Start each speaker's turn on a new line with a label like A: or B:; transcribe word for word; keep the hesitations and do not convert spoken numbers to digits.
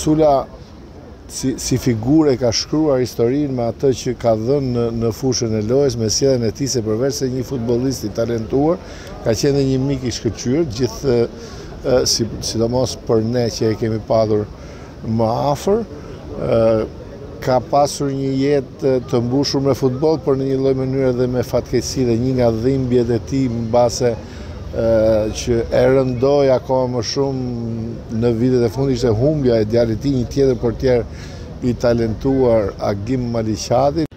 A: Sula si, si figure ka shkruar historinë me atë që ka dhënë në, në fushën e lojës, me sjelljen e tij se përveç se një futbollist i talentuar, ka qenë një mik i shkëlqyer, gjithë si, sidomos për ne që e kemi padur më afër. Ka pasur një jetë të mbushur me futboll, por në një lloj mënyre dhe me fatkeqësi, dhe një nga dhimbjet e tij mbase që e rëndoi akoma më shumë në vitet e fundit ishte humbja e djalit tij, një tjetër portier i talentuar, Agim Maliqati.